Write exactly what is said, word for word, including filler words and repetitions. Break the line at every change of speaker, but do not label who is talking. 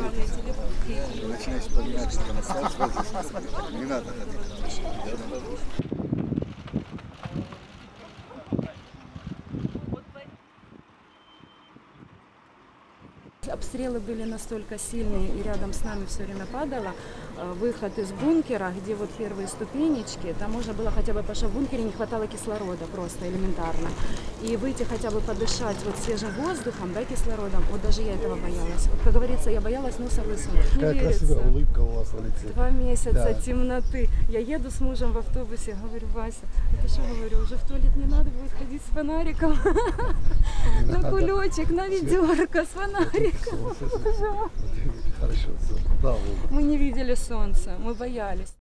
нормальный телефон.
Начинаешь вспоминать, что на сайт связываешься. Не надо ходить.
Обстрелы были настолько сильные, и рядом с нами все время падало. Выход из бункера, где вот первые ступенечки, там можно было хотя бы, потому что в бункере не хватало кислорода просто элементарно. И выйти хотя бы подышать вот свежим воздухом, да, кислородом, вот даже я этого боялась. Вот, как говорится, я боялась носа высунуть.
Какая красивая улыбка у вас на лице.
Два месяца
Да.
темноты. Я еду с мужем в автобусе, говорю: Вася, это что, говорю, уже в туалет не надо будет ходить с фонариком. На кулечек, на ведерко с фонариком.
Хорошо, да,
Мы не видели солнца, мы боялись.